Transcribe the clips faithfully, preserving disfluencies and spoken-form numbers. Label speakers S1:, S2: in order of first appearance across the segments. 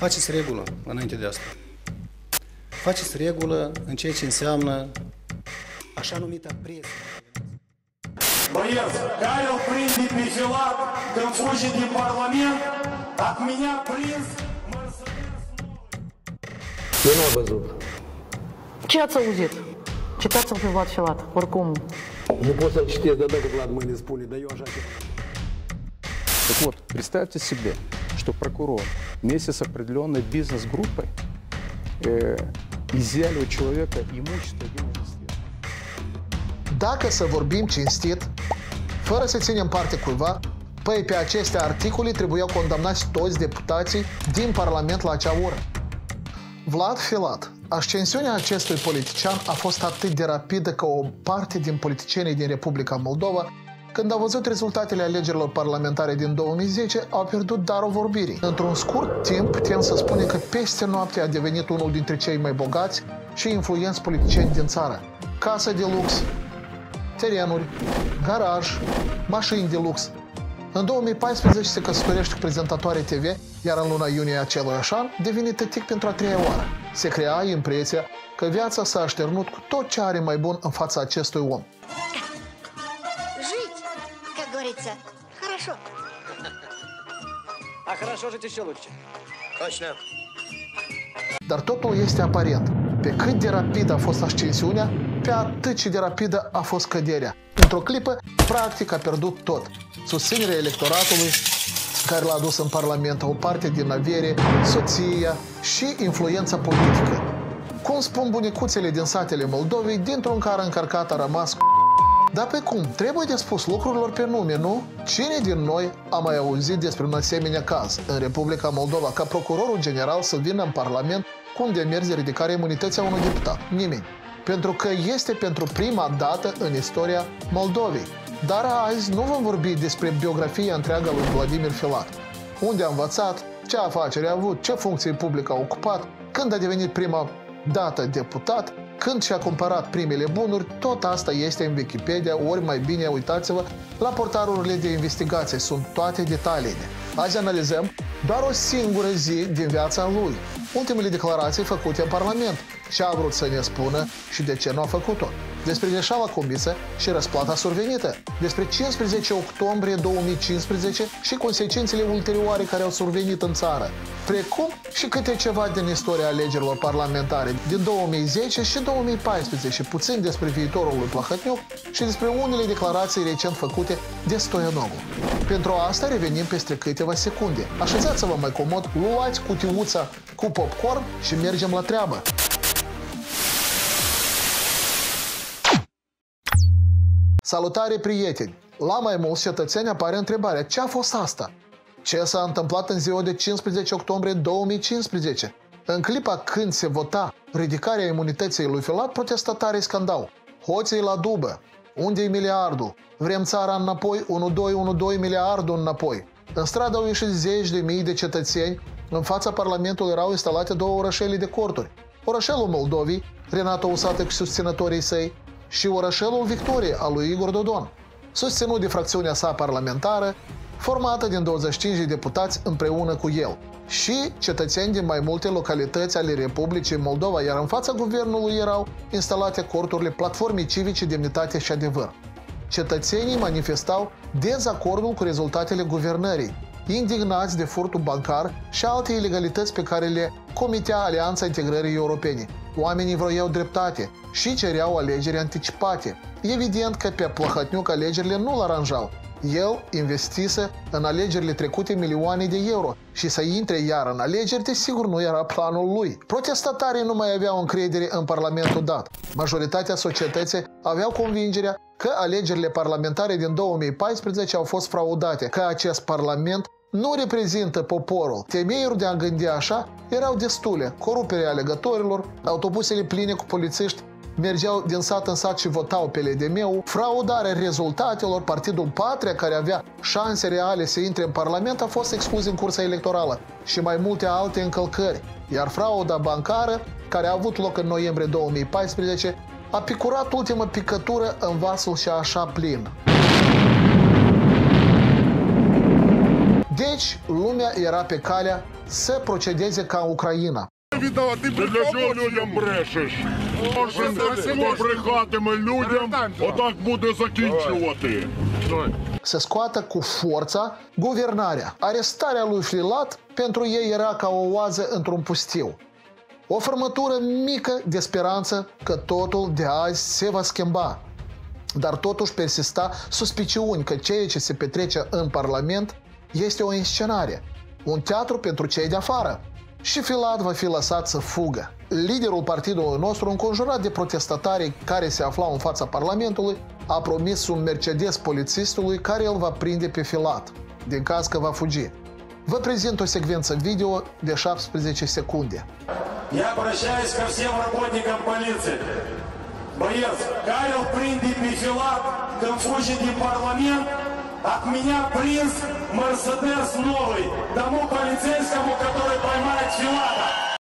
S1: Faceți regulă înainte de asta. Faceți regulă în ceea ce înseamnă așa numita presă.
S2: Боец, care îl prinde pe Filat când fuge din Parlament, от меня prins Mercedes.
S3: Eu nu am văzut.
S4: Ce ați auzit? Citați-l pe Vlad Filat, oricum.
S3: Nu pot să citesc, dar dacă Vlad mâine spune, dar eu așa ce...
S5: Так вот, представьте себе, что прокурор вместе с определенной бизнес-группой э, изъяли у человека имущество денежных.
S6: Dacă să vorbim cinstit, fără să ținem parte cuiva, păi pe aceste articole trebuiau condamnați toți deputații din Parlament la acea oră. Vlad Filat, ascensiunea acestui politician a fost atât de rapidă că o parte din politicienii din Republica Moldova, când au văzut rezultatele alegerilor parlamentare din două mii zece, au pierdut darul vorbirii. Într-un scurt timp, putem să spunem că peste noapte a devenit unul dintre cei mai bogați și influenți politicieni din țară. Casă de lux, terenuri, garaj, mașini de lux. În două mii paisprezece se căsătorește cu prezentatoare T V, iar în luna iunie aceluiași an devine tătic pentru a treia oară. Se crea impresia că viața s-a așternut cu tot ce are mai bun în fața acestui om.
S7: Жить, как говорится, хорошо.
S8: А хорошо жить еще лучше.
S7: Точно.
S6: Dar totul este aparent. Pe cât de rapid a fost ascensiunea, pe atât și de rapidă a fost căderea. Într-o clipă, practic a pierdut tot. Susținerea electoratului care l-a adus în Parlament, o parte din avere, soția și influența politică. Cum spun bunicuțele din satele Moldovei, dintr-un car încărcat a rămas. Dar pe cum? Trebuie de spus lucrurilor pe nume, nu? Cine din noi a mai auzit despre un asemenea caz în Republica Moldova ca procurorul general să vină în Parlament cu un demers de ridicare a imunității a unui deputat? Nimeni. Pentru că este pentru prima dată în istoria Moldovei. Dar azi nu vom vorbi despre biografia întreagă lui Vladimir Filat. Unde a învățat, ce afaceri a avut, ce funcție publică a ocupat, când a devenit prima dată deputat, când și-a cumpărat primele bunuri, tot asta este în Wikipedia, ori mai bine uitați-vă la portalurile de investigație, sunt toate detaliile. Azi analizăm doar o singură zi din viața lui, ultimele declarații făcute în Parlament, ce a vrut să ne spună și de ce nu a făcut-o, despre greșeala comisă și răsplata survenită, despre cincisprezece octombrie două mii cincisprezece și consecințele ulterioare care au survenit în țară, precum și câte ceva din istoria alegerilor parlamentare din două mii zece și două mii paisprezece, puțin despre viitorul lui Plahotniuc și despre unele declarații recent făcute de Stoianovu. Pentru asta revenim peste câteva secunde. Așezați-vă mai comod, luați cutiuța cu popcorn și mergem la treabă. Salutare, prieteni! La mai mulți cetățeni apare întrebarea: ce a fost asta? Ce s-a întâmplat în ziua de cincisprezece octombrie două mii cincisprezece? În clipa când se vota ridicarea imunității lui Filat, protestatarii scandau: hoții la dubă! Unde-i miliardul? Vrem țara înapoi, unu doi unu doi miliardul înapoi. În stradă au ieșit zeci de mii de cetățeni. În fața Parlamentului erau instalate două orășele de corturi. Orășelul Moldovii, Renato Usată cu susținătorii săi, și orășelul Victorie al lui Igor Dodon, susținut de fracțiunea sa parlamentară, formată din douăzeci și cinci de deputați împreună cu el, și cetățeni din mai multe localități ale Republicii Moldova, iar în fața guvernului erau instalate corturile Platformei Civice Demnitate și Adevăr. Cetățenii manifestau dezacordul cu rezultatele guvernării, indignați de furtul bancar și alte ilegalități pe care le comitea Alianța Integrării Europene. Oamenii vroiau dreptate și cereau alegeri anticipate. Evident că pe Plahotniuc alegerile nu-l aranjau. El investise în alegerile trecute milioane de euro și să intre iar în alegeri, desigur, nu era planul lui. Protestatarii nu mai aveau încredere în Parlamentul dat. Majoritatea societății aveau convingerea că alegerile parlamentare din două mii paisprezece au fost fraudate, că acest Parlament nu reprezintă poporul. Temeiuri de a gândi așa erau destule: coruperea alegătorilor, autobuzele pline cu polițiști mergeau din sat în sat și votau pe L D M-ul, fraudarea rezultatelor, Partidul Patria, care avea șanse reale să intre în Parlament, a fost exclus în cursa electorală și mai multe alte încălcări. Iar frauda bancară, care a avut loc în noiembrie două mii paisprezece, a picurat ultima picătură în vasul și așa plin. Deci, lumea era pe calea să procedeze ca Ucraina.
S8: Для чого людям брешеш? Кожен побрехатиме людям, отак буде закінчувати.
S6: Să scoată cu forța guvernarea. Arestarea lui Filat pentru ei era ca o oază într-un pustiu. O frămătură mică de speranță că totul de azi se va schimba. Dar totuși persista suspiciuni că ceea ce se petrece în Parlament este o inscenare, un teatru pentru cei de afară. Și Filat va fi lăsat să fugă. Liderul partidului nostru, înconjurat de protestatarii care se aflau în fața Parlamentului, a promis un Mercedes polițistului care îl va prinde pe Filat, din caz că va fugi. Vă prezint o secvență video de șaptesprezece secunde.
S2: Я обращаюсь ко всем работникам полиции. Боец, care îl prinde pe Filat când fuge din Parlament, от меня приз Mercedes новый тому полицейскому, который поймает Филата.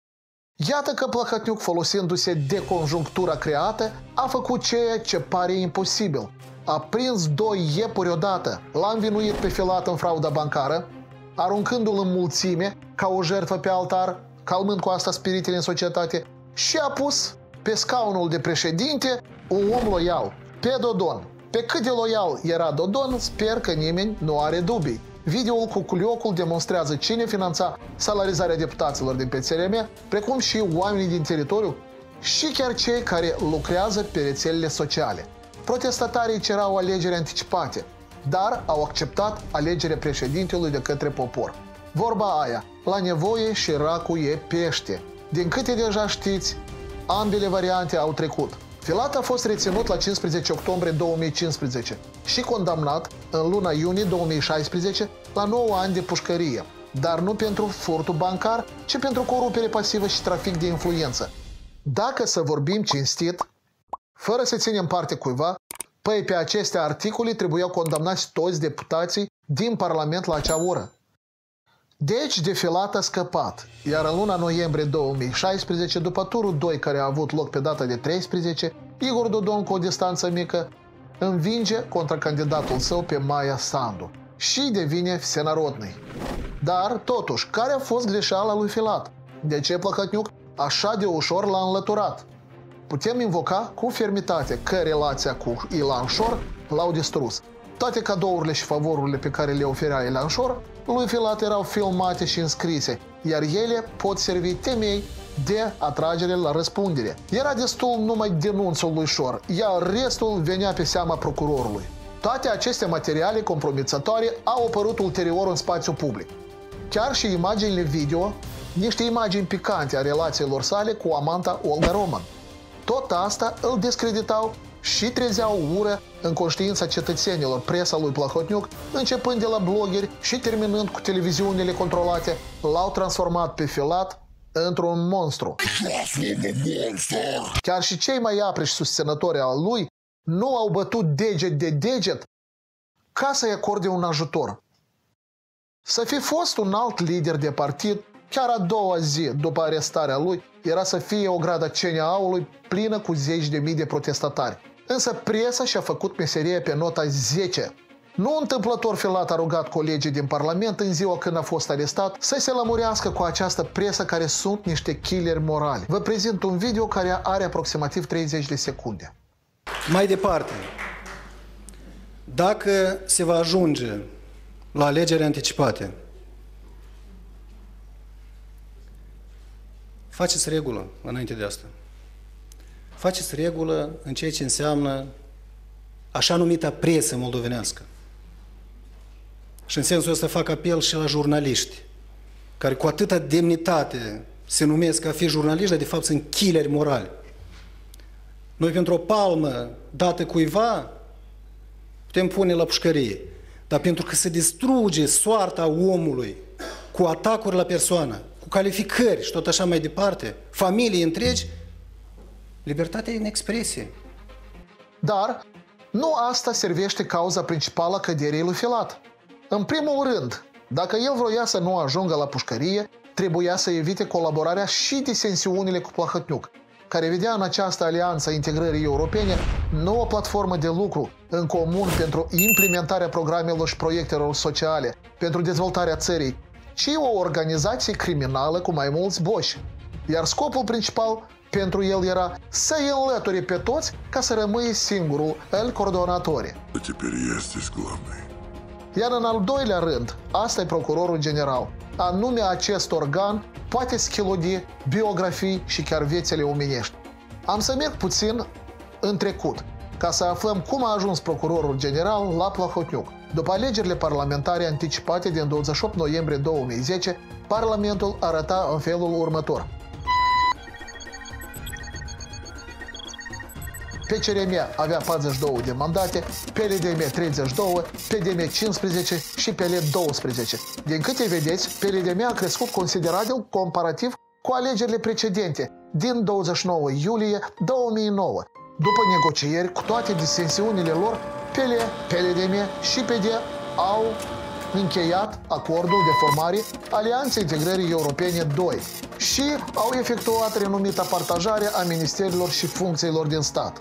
S6: Iată că Plahotniuc, folosindu-se de conjunctura creată, a făcut ceea ce pare imposibil. A prins doi iepuri odată, l-a învinuit pe Filat în frauda bancară, aruncându-l în mulțime ca o jertfă pe altar, calmând cu asta spiritele în societate, și a pus pe scaunul de președinte un om loial, pe Dodon. Pe cât de loial era Dodon, sper că nimeni nu are dubii. Videoul cu culiocul demonstrează cine finanța salarizarea deputaților din P S R M, precum și oamenii din teritoriu și chiar cei care lucrează pe rețelele sociale. Protestatarii cerau alegeri anticipate, dar au acceptat alegerea președintelui de către popor. Vorba aia, la nevoie și racul e pește. Din câte deja știți, ambele variante au trecut. Filat a fost reținut la cincisprezece octombrie două mii cincisprezece și condamnat în luna iunie două mii șaisprezece la nouă ani de pușcărie, dar nu pentru furtul bancar, ci pentru corupere pasivă și trafic de influență. Dacă să vorbim cinstit, fără să ținem parte cuiva, păi pe aceste articole trebuiau condamnați toți deputații din Parlament la acea oră. Deci de Filat a scăpat, iar în luna noiembrie două mii șaisprezece, după turul doi care a avut loc pe data de treisprezece, Igor Dodon, cu o distanță mică, învinge contra candidatul său pe Maia Sandu și devine Vsenarodny. Dar, totuși, care a fost greșeala lui Filat? De ce Plahotniuc așa de ușor l-a înlăturat? Putem invoca cu fermitate că relația cu Ilan Șor l-au distrus. Toate cadourile și favorurile pe care le oferea Ilan Șor lui Filat erau filmate și înscrise, iar ele pot servi temei de atragere la răspundere. Era destul numai denunțul lui Șor, iar restul venea pe seama procurorului. Toate aceste materiale compromițătoare au apărut ulterior în spațiu public. Chiar și imaginile video, niște imagini picante a relațiilor sale cu amanta Olga Roman. Tot asta îl descreditau și trezeau ură în conștiința cetățenilor. Presa lui Plahotniuc, începând de la blogeri și terminând cu televiziunile controlate, l-au transformat pe Filat într-un monstru. Chiar și cei mai apriși susținători al lui nu au bătut deget de deget ca să-i acorde un ajutor. Să fi fost un alt lider de partid, chiar a doua zi după arestarea lui, era să fie o gradă C N A-ului plină cu zeci de mii de protestatari. Însă presa și-a făcut meseria pe nota zece. Nu întâmplător Filat a rugat colegii din Parlament în ziua când a fost arestat să se lămurească cu această presă care sunt niște killeri morali. Vă prezint un video care are aproximativ treizeci de secunde.
S1: Mai departe, dacă se va ajunge la alegeri anticipate, faceți regulă înainte de asta. Faceți regulă în ceea ce înseamnă așa numita presă moldovenească. Și în sensul ăsta fac apel și la jurnaliști, care cu atâta demnitate se numesc a fi jurnaliști, dar de fapt sunt killeri morali. Noi pentru o palmă dată cuiva putem pune la pușcărie, dar pentru că se distruge soarta omului cu atacuri la persoană, cu calificări și tot așa mai departe, familii întregi, libertatea e în expresie.
S6: Dar nu asta servește cauza principală a căderii lui Filat. În primul rând, dacă el vroia să nu ajungă la pușcărie, trebuia să evite colaborarea și disensiunile cu Plahotniuc, care vedea în această alianță integrării europene nu o platformă de lucru în comun pentru implementarea programelor și proiectelor sociale, pentru dezvoltarea țării, ci o organizație criminală cu mai mulți boși. Iar scopul principal pentru el era să-i înlăture pe toți ca să rămâi singurul, el coordonatorii. Iar în al doilea rând, asta e procurorul general. Anume acest organ poate schilodi biografii și chiar viețile omenești. Am să merg puțin în trecut, ca să aflăm cum a ajuns procurorul general la Plahotniuc. După alegerile parlamentare anticipate din douăzeci și opt noiembrie două mii zece, Parlamentul arăta în felul următor. P C R M avea patruzeci și două de mandate, P L D M treizeci și doi, P D M cincisprezece și P L doisprezece. Din câte vedeți, P L D M a crescut considerabil comparativ cu alegerile precedente, din douăzeci și nouă iulie două mii nouă. După negocieri cu toate disensiunile lor, P L, P L D M și P D au încheiat acordul de formare Alianței Integrării Europene doi și au efectuat renumita partajare a ministerilor și funcțiilor din stat.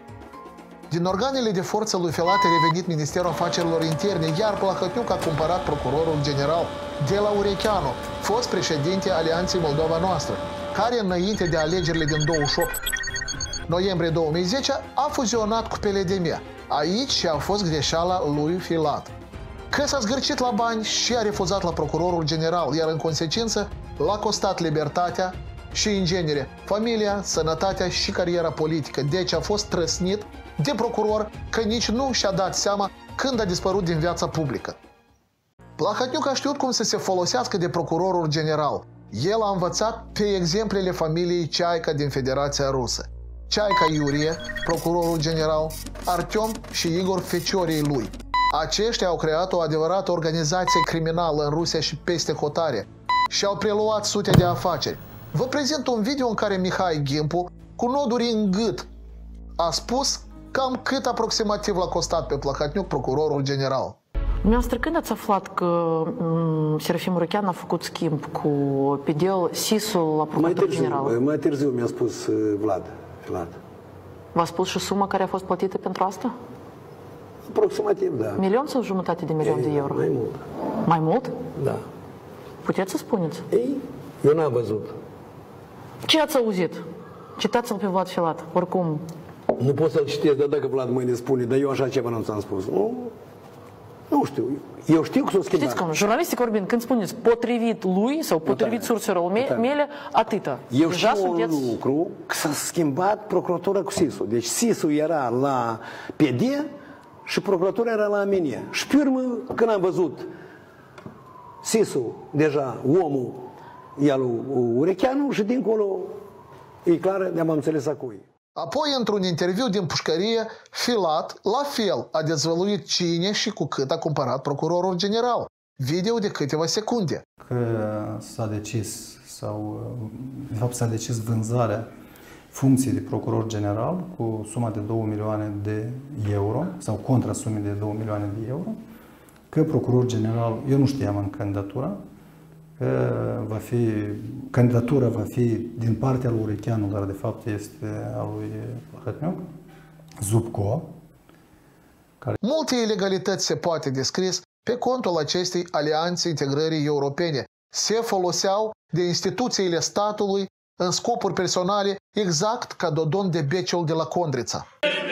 S6: Din organele de forță lui Filat a revenit Ministerul Afacerilor Interne, iar Plahotniuc a cumpărat procurorul general de la Urecheanu, fost președinte Alianței Moldova Noastră, care înainte de alegerile din douăzeci și opt noiembrie două mii zece a fuzionat cu P L D M. Aici a fost greșeala lui Filat, că s-a zgârcit la bani și a refuzat la procurorul general, iar în consecință l-a costat libertatea și, în genere, familia, sănătatea și cariera politică. Deci a fost trăsnit de procuror, că nici nu și-a dat seama când a dispărut din viața publică. Plahotniuc a știut cum să se folosească de procurorul general. El a învățat pe exemplele familiei Ceaica din Federația Rusă. Ceaica Iurie, procurorul general, Artem și Igor feciorii lui. Aceștia au creat o adevărată organizație criminală în Rusia și peste hotare și au preluat sute de afaceri. Vă prezint un video în care Mihai Gimpu, cu noduri în gât, a spus cam cât aproximativ l-a costat pe Plahotniuc procurorul general.
S4: Dumneavoastră, când ați aflat că um, Serafim Urecheanu a făcut schimb cu P D-ul, S I S-ul la procurorul general?
S3: Mai târziu mi-a spus Vlad, Vlad.
S4: V-a spus și suma care a fost plătită pentru asta?
S3: Aproximativ, da.
S4: Milion sau jumătate de milion de euro?
S3: Mai mult.
S4: Mai mult?
S3: Da.
S4: Puteți să spuneți?
S3: Ei, eu n-am văzut.
S4: Ce ați auzit? Citați-l pe Vlad Filat, oricum.
S3: Nu pot să-l citesc, dar dacă Vlad mâine spune, dar eu așa ceva nu ți-am spus. Nu, nu știu. Eu știu că s-o schimbat.
S4: Știți cum, jurnalistic vorbind, când spuneți potrivit lui sau potrivit surselor mele, atâta.
S3: Eu Deja știu sunteți... un lucru, că s-a schimbat procuratura cu S I S-ul. Deci S I S-ul era la P D și procuratura era la Amenie. Și pe urmă, când am văzut S I S-ul, deja omul e lui Urecheanu și dincolo, e clar, ne-am înțeles a cui.
S6: Apoi, într-un interviu din pușcărie, Filat, la fel, a dezvăluit cine și cu cât a cumpărat procurorul general. Video de câteva secunde.
S1: Că s-a decis, sau de fapt s-a decis vânzarea funcției de procuror general cu suma de două milioane de euro, sau contra sumei de două milioane de euro, că procuror general, eu nu știam în candidatura, că va fi, candidatura va fi din partea lui Urecheanu, dar de fapt este a lui Plahotniuc, Zubco. Care...
S6: Multe ilegalități se poate descris pe contul acestei Alianțe Integrării Europene. Se foloseau de instituțiile statului în scopuri personale, exact ca Dodon de Beciul de la Condrița.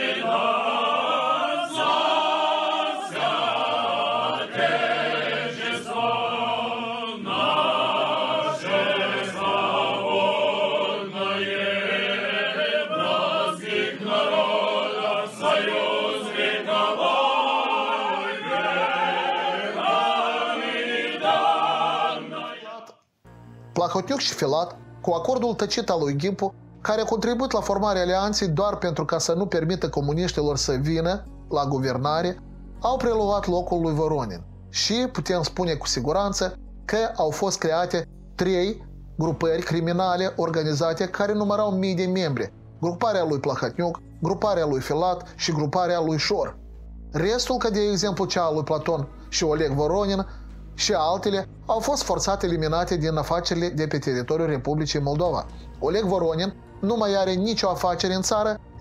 S6: Plahotniuc și Filat, cu acordul tăcit al lui Gimpu, care a contribuit la formarea alianței doar pentru ca să nu permită comuniștilor să vină la guvernare, au preluat locul lui Voronin. Și putem spune cu siguranță că au fost create trei grupări criminale organizate care numărau mii de membri. Gruparea lui Plahotniuc, gruparea lui Filat și gruparea lui Șor. Restul, ca de exemplu cea a lui Platon și Oleg Voronin, și altele au fost forțat eliminate din afacerile de pe teritoriul Republicii Moldova. Oleg Voronin nu mai are nicio afacere în țară,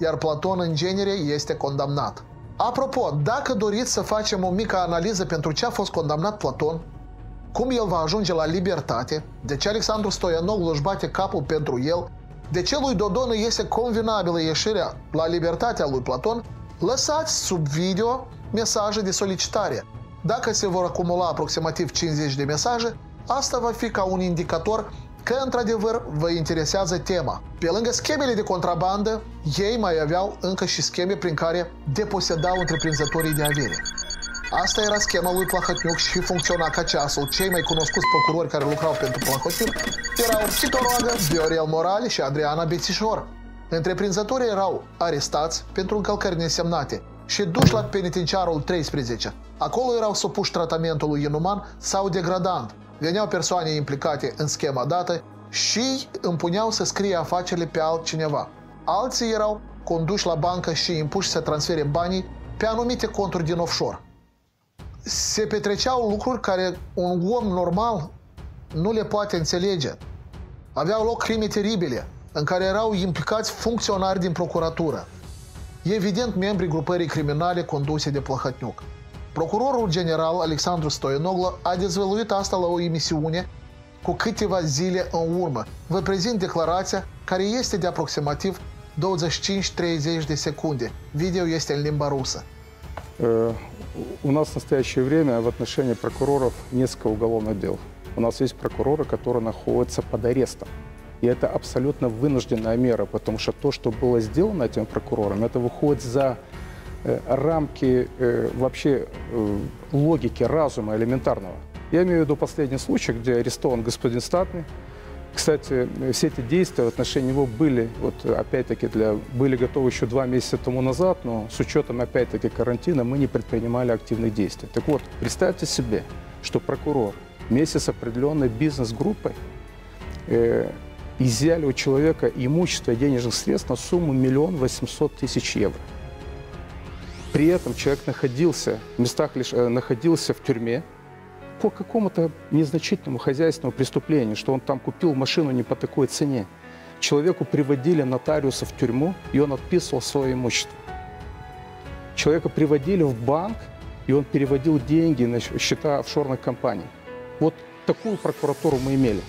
S6: iar Platon în genere este condamnat. Apropo, dacă doriți să facem o mică analiză pentru ce a fost condamnat Platon, cum el va ajunge la libertate, de ce Alexandru Stoianoglu își bate capul pentru el, de ce lui Dodon îi este convenabilă ieșirea la libertatea lui Platon, lăsați sub video mesaje de solicitare. Dacă se vor acumula aproximativ cincizeci de mesaje, asta va fi ca un indicator că într-adevăr vă interesează tema. Pe lângă schemele de contrabandă, ei mai aveau încă și scheme prin care deposedau întreprinzătorii de avere. Asta era schema lui Plahotniuc și funcționa ca ceasul. Cei mai cunoscuți procurori care lucrau pentru Plahotniuc erau Tito Roagă, Viorel Morale și Adriana Bețișor. Întreprinzătorii erau arestați pentru încălcări nesemnate și duși la penitenciarul treisprezece. Acolo erau supuși tratamentului inuman sau degradant. Veneau persoane implicate în schema dată și împuneau să scrie afacerile pe altcineva. Alții erau conduși la bancă și impuși să transfere banii pe anumite conturi din offshore. Se petreceau lucruri care un om normal nu le poate înțelege. Aveau loc crime teribile, în care erau implicați funcționari din procuratură. Evident, membrii grupării criminale conduse de Plahotniuc. Procurorul general Alexandru Stoianoglu a dezvăluit asta la o emisiune cu câteva zile în urmă. Vă prezint declarația, care este de aproximativ douăzeci și cinci treizeci de secunde. Video este în limба rusă.
S5: У нас в настоящее время в отношении прокуроров несколько уголовных дел. У нас есть прокуроры, которые находятся под арестом. И это абсолютно вынужденная мера, потому что то, что было сделано этим прокурором, это выходит за рамки вообще логики, разума элементарного. Я имею в виду последний случай, где арестован господин Статный. Кстати, все эти действия в отношении него были, вот опять-таки, для, были готовы еще два месяца тому назад, но с учетом, опять-таки, карантина мы не предпринимали активных действий. Так вот, представьте себе, что прокурор вместе с определенной бизнес-группой э, изъяли у человека имущество и денежных средств на сумму миллион восемьсот тысяч евро. При этом человек находился в местах, лишь, э, находился в тюрьме по какому-то незначительному хозяйственному преступлению, что он там купил машину не по такой цене. Человеку приводили нотариуса в тюрьму, и он отписывал свое имущество. Человека приводили в банк, и он переводил деньги на счета офшорных компаний. Вот такую прокуратуру мы имели.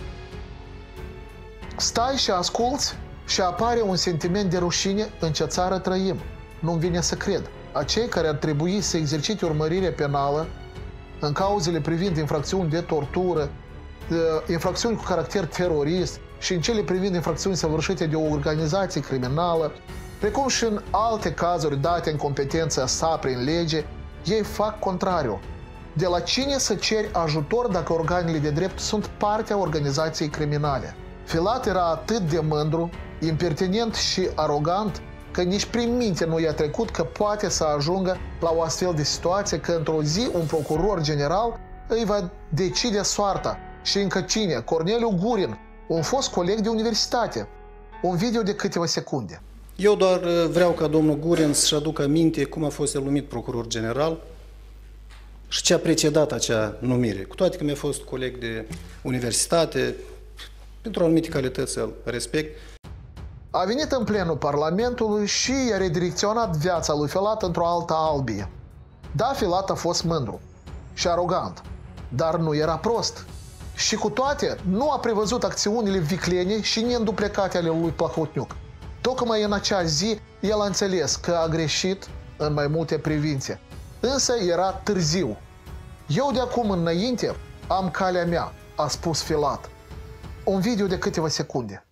S6: Stai și asculți și apare un sentiment de rușine în ce țară trăim. Nu-mi vine să cred. Acei care ar trebui să exercite urmărire penală în cauzele privind infracțiuni de tortură, infracțiuni cu caracter terorist și în cele privind infracțiuni săvârșite de o organizație criminală, precum și în alte cazuri date în competența sa prin lege, ei fac contrariu. De la cine să ceri ajutor dacă organele de drept sunt partea organizației criminale? Filat era atât de mândru, impertinent și arogant că nici prin minte nu i-a trecut că poate să ajungă la o astfel de situație, că într-o zi un procuror general îi va decide soarta. Și încă cine? Corneliu Gurin, un fost coleg de universitate. Un video de câteva secunde.
S1: Eu doar vreau ca domnul Gurin să-și aducă aminte cum a fost el numit procuror general și ce a precedat acea numire. Cu toate că mi-a fost coleg de universitate, pentru anumite calități îl respect.
S6: A venit în plenul Parlamentului și i-a redirecționat viața lui Filat într-o altă albie. Da, Filat a fost mândru și arogant, dar nu era prost. Și cu toate, nu a prevăzut acțiunile viclene și neînduplecate ale lui Plahotniuc. Tocmai în acea zi, el a înțeles că a greșit în mai multe privințe. Însă era târziu. Eu de acum înainte am calea mea, a spus Filat. Un video de câteva secunde.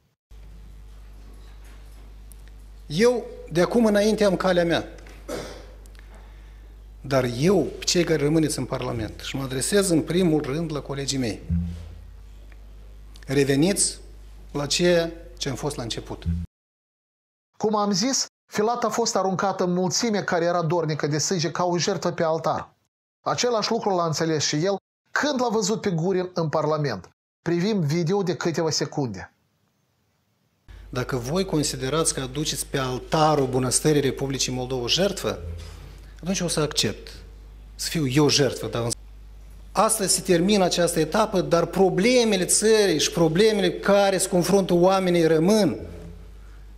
S1: Eu de acum înainte am calea mea. Dar eu, cei care rămâneți în Parlament, și mă adresez în primul rând la colegii mei, reveniți la ceea ce am fost la început.
S6: Cum am zis, Filat a fost aruncat în mulțime care era dornică de sânge ca o jertfă pe altar. Același lucru l-a înțeles și el când l-a văzut pe Gurin în Parlament. Privim video de câteva secunde.
S1: Dacă voi considerați că aduceți pe altarul bunăstării Republicii Moldova o jertfă, atunci o să accept. Să fiu eu jertfă. Dar astăzi se termină această etapă, dar problemele țării și problemele care se confruntă oamenii rămân.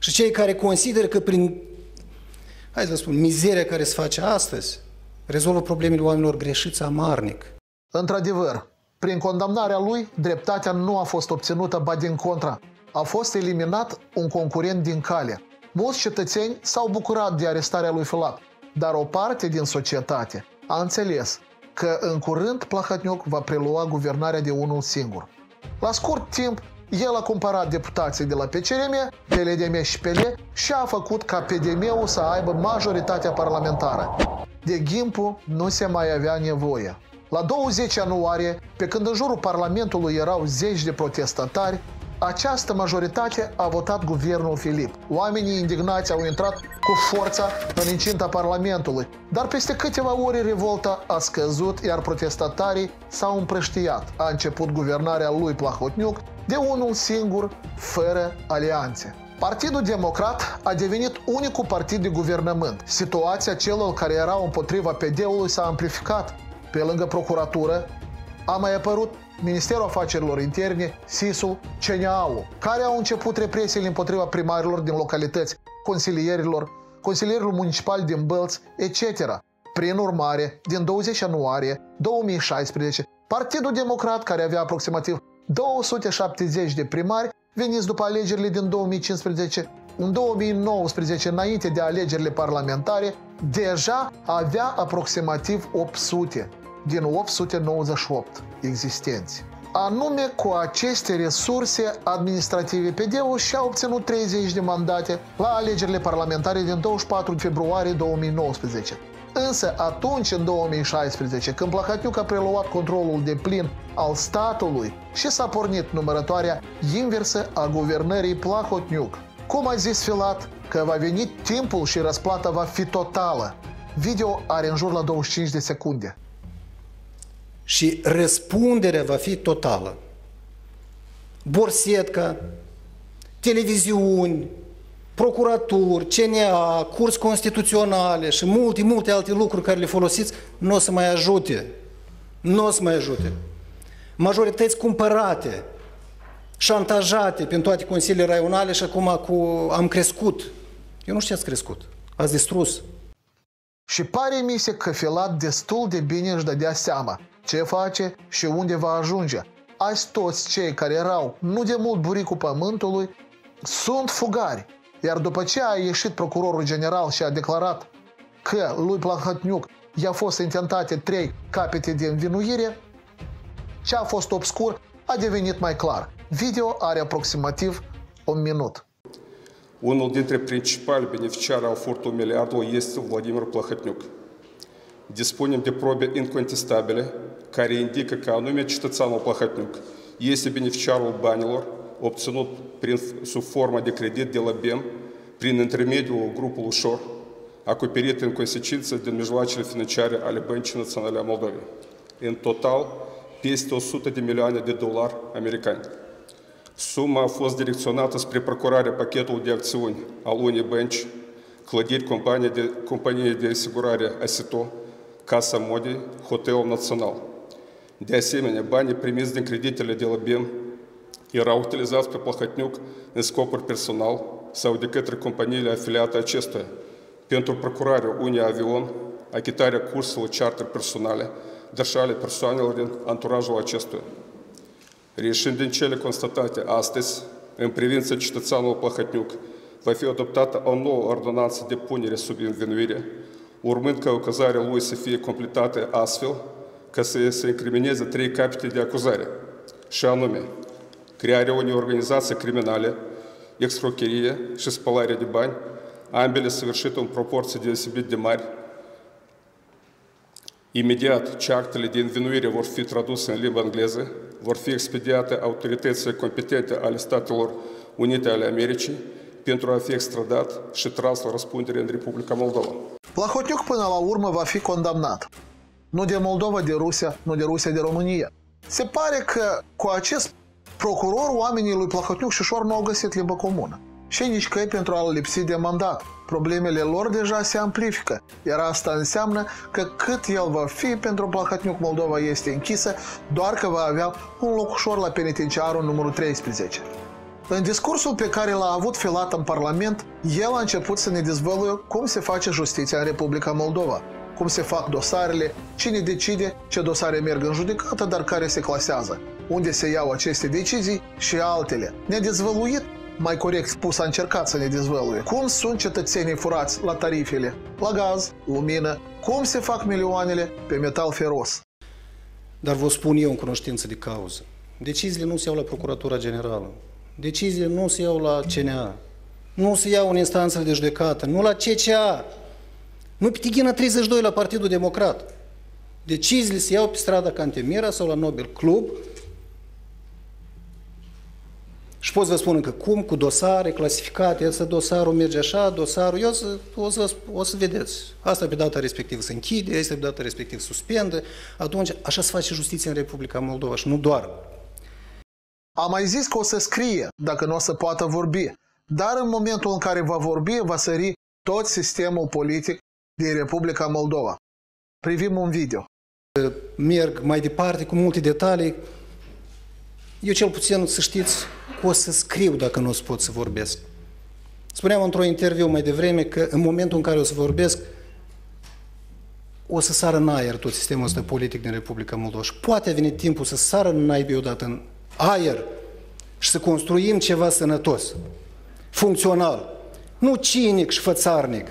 S1: Și cei care consideră că prin, hai să vă spun, mizeria care se face astăzi, rezolvă problemele oamenilor greșiți amarnic.
S6: Într-adevăr, prin condamnarea lui, dreptatea nu a fost obținută, ba din contra. A fost eliminat un concurent din cale. Mulți cetățeni s-au bucurat de arestarea lui Filat, dar o parte din societate a înțeles că în curând Plahotniuc va prelua guvernarea de unul singur. La scurt timp, el a cumpărat deputații de la P C R M, P L D M și P L și a făcut ca P D M-ul să aibă majoritatea parlamentară. De Gimpu nu se mai avea nevoie. La douăzeci ianuarie, pe când în jurul Parlamentului erau zeci de protestatari, această majoritate a votat guvernul Filip. Oamenii indignați au intrat cu forța în incinta Parlamentului, dar peste câteva ore revolta a scăzut, iar protestatarii s-au împrăștiat. A început guvernarea lui Plahotniuc de unul singur, fără alianțe. Partidul Democrat a devenit unicul partid de guvernământ. Situația celor care erau împotriva P D-ului s-a amplificat. Pe lângă procuratură, a mai apărut Ministerul Afacerilor Interne, S I S-ul, C N A-ul, care au început represiile împotriva primarilor din localități, consilierilor, consilierilor municipali din Bălți, et cetera. Prin urmare, din douăzeci ianuarie două mii șaisprezece, Partidul Democrat, care avea aproximativ două sute șaptezeci de primari, veniți după alegerile din două mii cincisprezece, în două mii nouăsprezece, înainte de alegerile parlamentare, deja avea aproximativ opt sute din opt sute nouăzeci și opt existenți. Anume, cu aceste resurse administrative, P D-ul și-a obținut treizeci de mandate la alegerile parlamentare din douăzeci și patru februarie două mii nouăsprezece. Însă atunci, în două mii șaisprezece, când Plahotniuc a preluat controlul deplin al statului și s-a pornit numărătoarea inversă a guvernării Plahotniuc. Cum a zis Filat, că va veni timpul și răsplata va fi totală. Video are în jur la douăzeci și cinci de secunde.
S1: Și răspunderea va fi totală. Borsetca, televiziuni, procuraturi, C N A, curți constituționale și multe, multe alte lucruri care le folosiți, nu o să mai ajute. Nu o să mai ajute. Majorități cumpărate, șantajate prin toate consiliile raionale și acum cu am crescut. Eu nu știu ce ați crescut. Ați distrus.
S6: Și pare mi se că Filat destul de bine își dădea seama ce face și unde va ajunge. Azi toți cei care erau nu de mult buricul pământului sunt fugari. Iar după ce a ieșit procurorul general și a declarat că lui Plahotniuc i-a fost intentate trei capete de învinuire, ce a fost obscur a devenit mai clar. Video are aproximativ un minut.
S9: Unul dintre principalii beneficiari al furtului miliardului este Vladimir Plahotniuc. Dispunem de probe incontestabile care indică că anume cetățeanul Plahotniuc este beneficiarul banilor obținut prin, sub formă de credit de la B E M prin intermediul grupului Ușor, acoperit în consecință din mijloacele financiare ale Băncii Naționale a Moldovei. În total, peste o sută de milioane de dolari americani. Suma a fost direcționată spre procurarea pachetului de acțiuni al unei bănci, clădiri companie de, companie de asigurare Asito, Casa Modi, Hotel Național. De asemenea, banii primiți din creditele de la B E M erau utilizați pe Plahotniuc în scopuri personal sau de către companiile afiliate acestuia, pentru procurarea unui avion, achitarea curselor charter personale, dar și ale persoanelor din anturajul acestuia. Reieșind din cele constatate astăzi, în privința cetățeanului Plahotniuc, va fi adoptată o nouă ordonanță de punere sub învinuire, urmând ca acuzarea lui să fie completată astfel ca să se incrimineze trei capete de acuzare, și anume crearea unei organizații criminale, excrocherie și spălare de bani, ambele săvârșite în proporții deosebit de mari. Imediat ce actele de învinuire vor fi traduse în limba engleză, vor fi expediate autoritățile competente ale Statelor Unite ale Americii pentru a fi extradat și tras la răspundere în Republica Moldova.
S6: Plahotniuc până la urmă va fi condamnat. Nu de Moldova, de Rusia, nu de Rusia, de România. Se pare că cu acest procuror oamenii lui Plahotniuc și ușor nu au găsit limbă comună. Și nici căi pentru a-l lipsi de mandat. Problemele lor deja se amplifică, iar asta înseamnă că cât el va fi, pentru Plahotniuc Moldova este închisă, doar că va avea un loc ușor la penitenciarul numărul treisprezece. În discursul pe care l-a avut Filat în Parlament, el a început să ne dezvăluie cum se face justiția în Republica Moldova, cum se fac dosarele, cine decide ce dosare merg în judecată, dar care se clasează, unde se iau aceste decizii și altele. Ne-a dezvăluit, mai corect spus, a încercat să ne dezvăluie, cum sunt cetățenii furați la tarifele, la gaz, lumină, cum se fac milioanele pe metal feros.
S1: Dar vă spun eu în cunoștință de cauză. Deciziile nu se iau la Procuratura Generală. Deciziile nu se iau la C N A. Nu se iau în instanțele de judecată. Nu la C C A. Nu pe Tighină treizeci și doi la Partidul Democrat. Deciziile se iau pe strada Cantemira sau la Nobel Club. Și pot să vă spun încă cum, cu dosare clasificate, să dosarul merge așa, dosarul, eu să, o, să, o să vedeți. Asta pe data respectivă se închide, asta pe data respectivă suspendă. Atunci, așa se face justiția în Republica Moldova și nu doar.
S6: Am mai zis că o să scrie, dacă nu o să poată vorbi, dar în momentul în care va vorbi, va sări tot sistemul politic din Republica Moldova. Privim un video.
S1: Merg mai departe cu multe detalii. Eu cel puțin, să știți, că o să scriu dacă nu o să pot să vorbesc. Spuneam într-un interviu mai devreme că în momentul în care o să vorbesc, o să sară în aer tot sistemul ăsta politic din Republica Moldova. Și poate a venit timpul să sară în naibii odată în aer și să construim ceva sănătos, funcțional, nu cinic și fățarnic.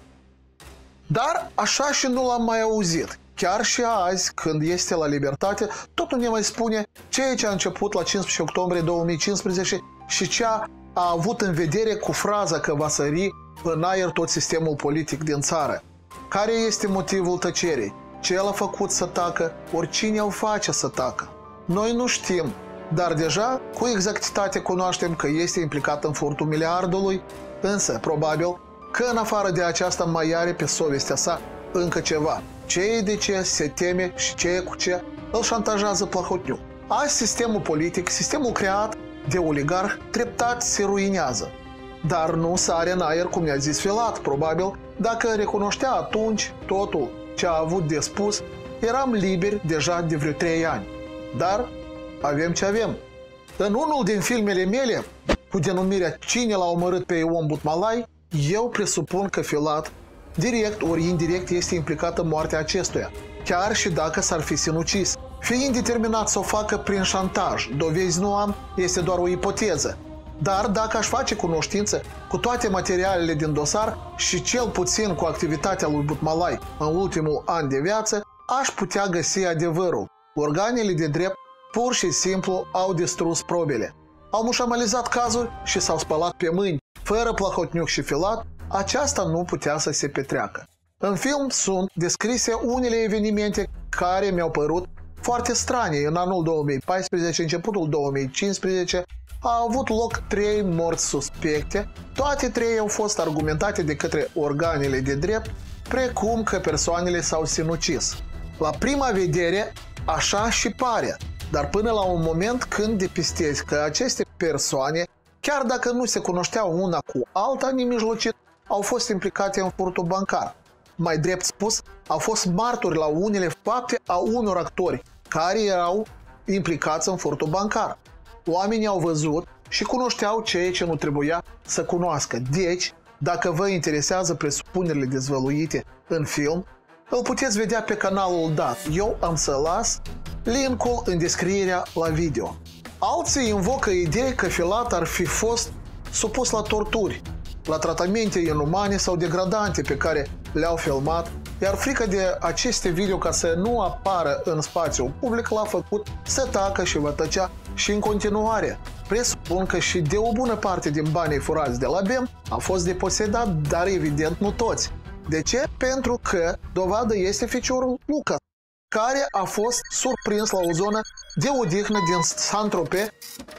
S6: Dar așa și nu l-am mai auzit. Chiar și azi, când este la libertate, totul ne mai spune ceea ce a început la cincisprezece octombrie două mii cincisprezece și ce a avut în vedere cu fraza că va sări în aer tot sistemul politic din țară. Care este motivul tăcerii? Ce el a făcut să tacă? Oricine îl face să tacă? Noi nu știm, dar deja cu exactitate cunoaștem că este implicat în furtul miliardului, însă probabil că în afară de aceasta mai are pe sovestea sa încă ceva. Ce e de ce se teme și ce e cu ce îl șantajează Plahotniuc. Azi sistemul politic, sistemul creat de oligarh, treptat se ruinează. Dar nu sare în aer, cum ne-a zis Filat, probabil, dacă recunoștea atunci totul ce a avut de spus, eram liberi deja de vreo trei ani. Dar avem ce avem. În unul din filmele mele, cu denumirea Cine l-a omorât pe Ion Butmalai, eu presupun că Filat, direct ori indirect, este implicat în moartea acestuia, chiar și dacă s-ar fi sinucis. Fiind determinat să o facă prin șantaj, dovezi nu am, este doar o ipoteză. Dar dacă aș face cunoștință cu toate materialele din dosar și cel puțin cu activitatea lui Butmalai în ultimul an de viață, aș putea găsi adevărul. Organele de drept pur și simplu au distrus probele. Au mușamalizat cazuri și s-au spălat pe mâini. Fără Plahotniuc și Filat, aceasta nu putea să se petreacă. În film sunt descrise unele evenimente care mi-au părut foarte strane. În anul două mii paisprezece, începutul două mii cincisprezece, au avut loc trei morți suspecte. Toate trei au fost argumentate de către organele de drept, precum că persoanele s-au sinucis. La prima vedere, așa și pare, dar până la un moment când depistezi că aceste persoane, chiar dacă nu se cunoșteau una cu alta nemijlocit, au fost implicate în furtul bancar. Mai drept spus, au fost martori la unele fapte a unor actori care erau implicați în furtul bancar. Oamenii au văzut și cunoșteau ceea ce nu trebuia să cunoască. Deci, dacă vă interesează presupunerile dezvăluite în film, îl puteți vedea pe canalul dat. Eu am să las linkul în descrierea la video. Alții invocă idei că Filat ar fi fost supus la torturi, la tratamente inumane sau degradante pe care le-au filmat, iar frica de aceste video ca să nu apară în spațiul public l-a făcut să tacă și va tăcea și în continuare. Presupun că și de o bună parte din banii furați de la B E M a fost deposedat, dar evident nu toți. De ce? Pentru că dovadă este ficiorul Lucas, care a fost surprins la o zonă de odihnă din Saint-Tropez,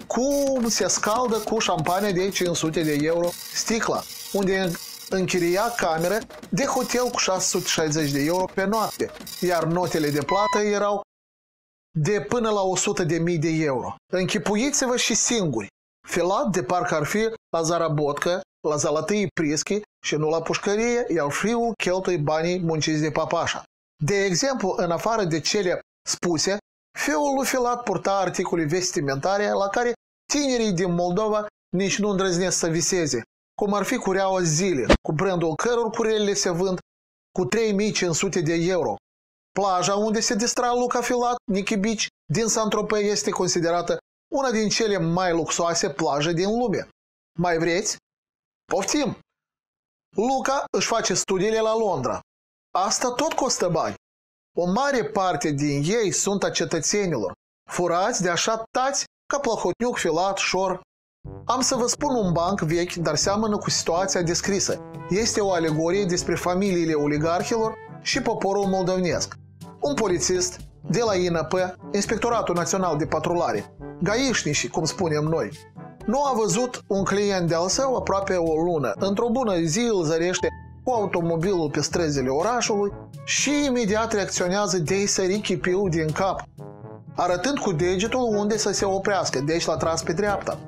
S6: cum se scaldă cu șampanie de cinci sute de euro sticla, unde închiria cameră de hotel cu șase sute șaizeci de euro pe noapte, iar notele de plată erau de până la o sută de mii de euro. Închipuiți-vă și singuri. Filat de parcă ar fi la Zarabotcă, la Zalătâi Prischi și nu la pușcărie, iar fiul cheltuie banii munciți de papașa. De exemplu, în afară de cele spuse, fiul lui Filat purta articole vestimentare la care tinerii din Moldova nici nu îndrăznesc să viseze, cum ar fi cureaua zile, cu brandul căror curelele se vând cu trei mii cinci sute de euro. Plaja unde se distra Luca Filat, Nikki Beach, din Saint-Tropez este considerată una din cele mai luxoase plaje din lume. Mai vreți? Poftim! Luca își face studiile la Londra. Asta tot costă bani. O mare parte din ei sunt a cetățenilor, furați de așa tați ca Plahotniuc, Filat, Șor. Am să vă spun un banc vechi, dar seamănă cu situația descrisă. Este o alegorie despre familiile oligarhilor și poporul moldovnesc. Un polițist de la I N P, Inspectoratul Național de Patrulare, gaișnici, cum spunem noi, nu a văzut un client de-al său aproape o lună. Într-o bună zi îl zărește cu automobilul pe străzile orașului și imediat reacționează de-i sări chipiul din cap, arătând cu degetul unde să se oprească, deci l-a tras pe dreapta.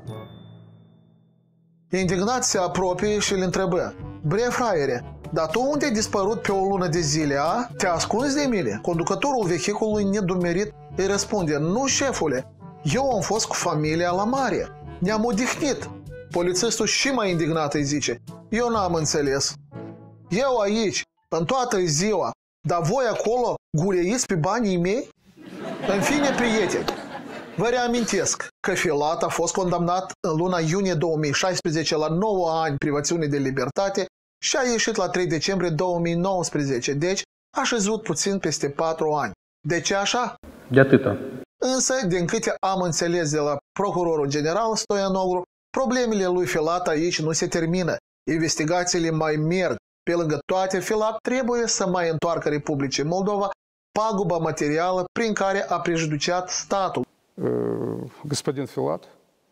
S6: Indignat se apropie și îl întrebă: "Bre, fraiere, dar tu unde ai dispărut pe o lună de zile, a? Te-a ascuns de mine?" Conducătorul vehiculului nedumerit îi răspunde: "Nu, șefule, eu am fost cu familia la mare. Ne-am odihnit." Polițistul și mai indignat îi zice: "Eu n-am înțeles. Eu aici, în toată ziua, dar voi acolo guleiți pe banii mei?" În fine, prieteni, vă reamintesc că Filat a fost condamnat în luna iunie două mii șaisprezece la nouă ani privațiune de libertate și a ieșit la trei decembrie două mii nouăsprezece, deci a șezut puțin peste patru ani. De ce așa?
S10: De atâta.
S6: Însă, din câte am înțeles de la procurorul general Stoianoglu, problemele lui Filat aici nu se termină. Investigațiile mai merg. Pe lângă toate, Filat trebuie să mai întoarcă Republicii Moldova paguba materială prin care a prejudiciat statul.
S5: Господин Филат,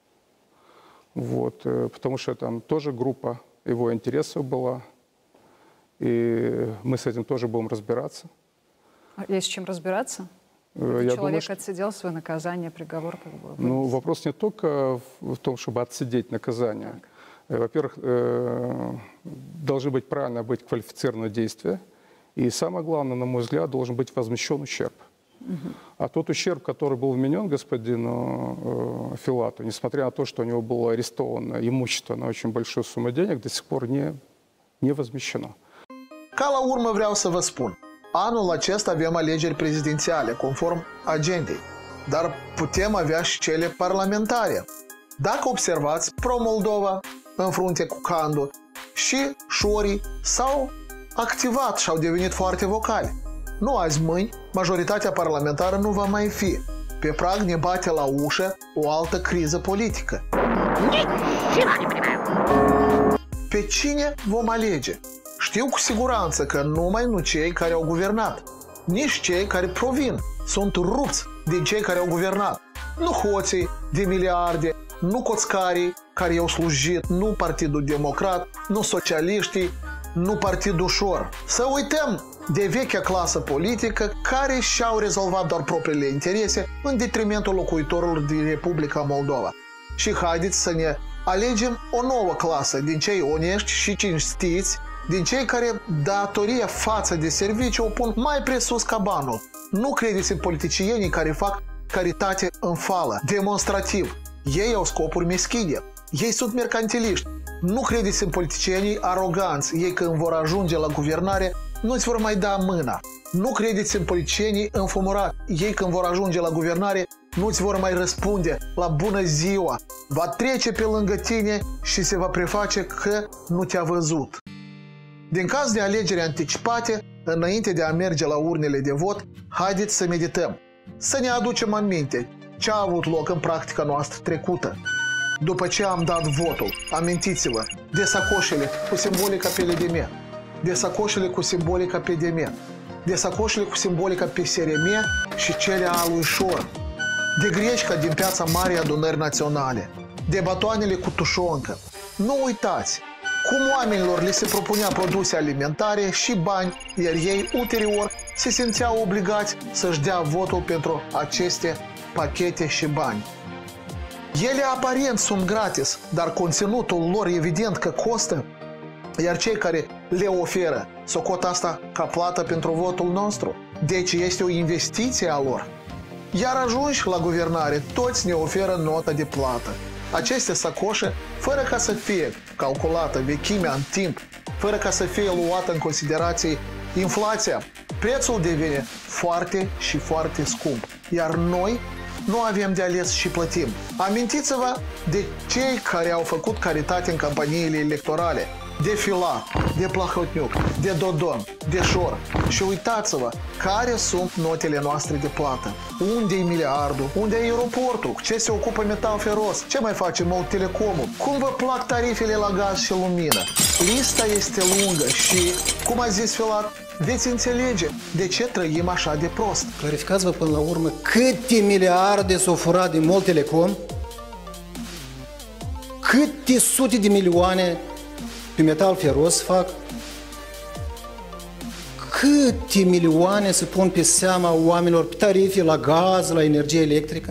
S5: вот, потому что там тоже группа его интересов была, и мы с этим тоже будем разбираться.
S11: Есть с чем разбираться?
S5: Я
S11: Человек
S5: думаю, что...
S11: отсидел свое наказание, приговор как бы.
S5: Ну, вопрос не только в том, чтобы отсидеть наказание. Во-первых, должны быть правильно быть квалифицированные действия, и самое главное, на мой взгляд, должен быть возмещен ущерб. Угу. А тот ущерб, который был вменен господину э, Филату, несмотря на то, что у него было арестовано имущество на очень большую сумму денег, до сих пор не, не возмещено.
S6: Ca la urmă vreau să vă spun, anul acesta avem alegeri prezidențiale, conform agendei, dar putem avea și cele parlamentare. Dacă observați, Pro-Moldova, în frunte cu Candu, și șorii s-au activat și au devenit foarte vocali. Nu azi, mâini, majoritatea parlamentară nu va mai fi. Pe prag ne bate la ușă o altă criză politică. Pe cine vom alege? Știu cu siguranță că numai nu cei care au guvernat, nici cei care provin sunt rupți din cei care au guvernat. Nu hoții de miliarde, nu coțcarii care i-au slujit, nu Partidul Democrat, nu socialiștii, nu Partidul Șor. Să uităm de vechea clasă politică care și-au rezolvat doar propriile interese în detrimentul locuitorilor din Republica Moldova. Și haideți să ne alegem o nouă clasă din cei onești și cinstiți, din cei care datoria față de serviciu o pun mai presus ca banul. Nu credeți în politicienii care fac caritate în fală, demonstrativ. Ei au scopuri meschine. Ei sunt mercantiliști. Nu credeți în politicienii aroganți. Ei când vor ajunge la guvernare nu-ți vor mai da mâna. Nu credeți în politicienii înfumurați. Ei când vor ajunge la guvernare nu-ți vor mai răspunde la bună ziua. Va trece pe lângă tine și se va preface că nu te-a văzut. Din caz de alegeri anticipate, înainte de a merge la urnele de vot, haideți să medităm. Să ne aducem aminte ce a avut loc în practica noastră trecută. După ce am dat votul, amintiți-vă de sacoșele cu simbolica P L D M, de sacoșele cu simbolica P D M, de sacoșele cu simbolica P S R M și cele a lui Șor, de grecica din Piața Marii Adunări Naționale, de batoanele cu tușoncă. Nu uitați cum oamenilor li se propunea produse alimentare și bani, iar ei ulterior se simțeau obligați să-și dea votul pentru aceste pachete și bani. Ele aparent sunt gratis, dar conținutul lor evident că costă, iar cei care le oferă socot asta ca plată pentru votul nostru. Deci este o investiție a lor. Iar ajunși la guvernare, toți ne oferă nota de plată. aceste sacoșe fără ca să fie calculată vechimea în timp, fără ca să fie luată în considerație inflația, prețul devine foarte și foarte scump. Iar noi nu avem de ales și plătim. Amintiți-vă de cei care au făcut caritate în campaniile electorale, de Filat, de Plahotniuc, de Dodon, de Șor. Și uitați-vă care sunt notele noastre de plată. Unde e miliardul? Unde e aeroportul? Ce se ocupă Metal Feros? Ce mai face Mol Telecomul? Cum vă plac tarifele la gaz și lumină? Lista este lungă și, cum a zis Filat, veți înțelege de ce trăim așa de prost.
S1: Clarificați-vă până la urmă câte miliarde s-au furat din Mol Telecom, câte sute de milioane pe Metal Feros fac, câte milioane se pun pe seama oamenilor pe tarife la gaz, la energie electrică.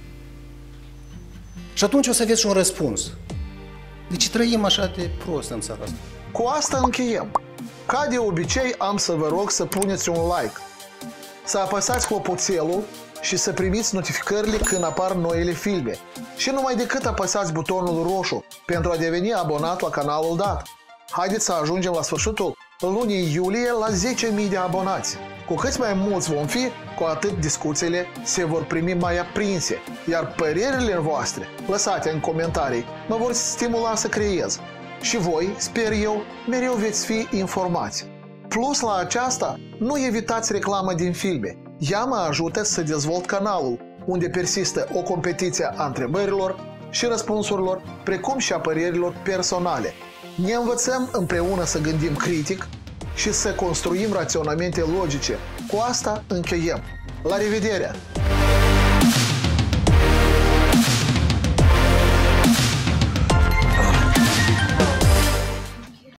S1: Și atunci o să aveți și un răspuns. De ce trăim așa de prost în țara asta?
S6: Cu asta încheiem. Ca de obicei, am să vă rog să puneți un like, să apăsați clopoțelul și să primiți notificările când apar noile filme. Și numai decât apăsați butonul roșu pentru a deveni abonat la canalul dat. Haideți să ajungem la sfârșitul lunii iulie la zece mii de abonați. Cu cât mai mulți vom fi, cu atât discuțiile se vor primi mai aprinse, iar părerile voastre, lăsate în comentarii, mă vor stimula să creez. Și voi, sper eu, mereu veți fi informați. Plus la aceasta, nu evitați reclamă din filme. Ea mă ajută să dezvolt canalul, unde persistă o competiție a întrebărilor și răspunsurilor, precum și a părerilor personale. Ne învățăm împreună să gândim critic și să construim raționamente logice. Cu asta încheiem. La revedere!